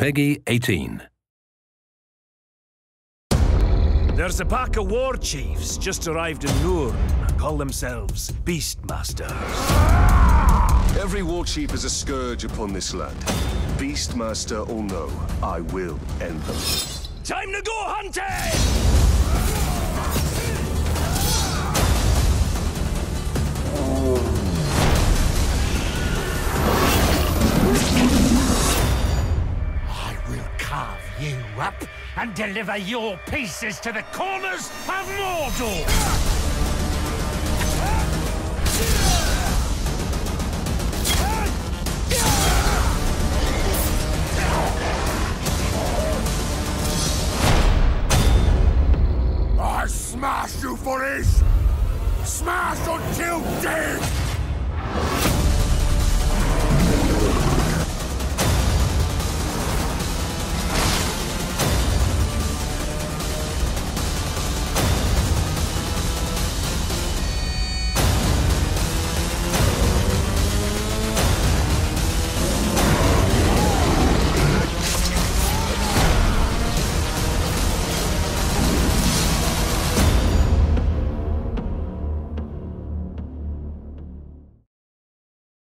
Peggy 18. There's a pack of war chiefs just arrived in Nurn. Call themselves Beastmasters. Every war chief is a scourge upon this land. Beastmaster or no, I will end them. Time to go hunting! I will carve you up and deliver your pieces to the corners of Mordor! I smash you for this! Smash until dead!